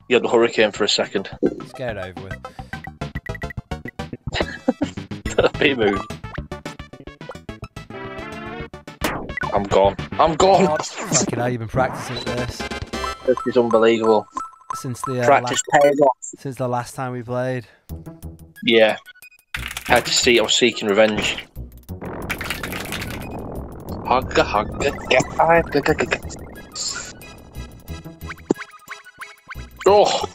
You had the hurricane for a second. Let's get it over with. Be moved. I'm gone. I'm gone. God, fucking hell, you've been practicing at this This is unbelievable. since the Practice pays off. since the last time we played. Yeah. I had to see. I was seeking revenge. Hugga, hugga, get, hugga. Oh.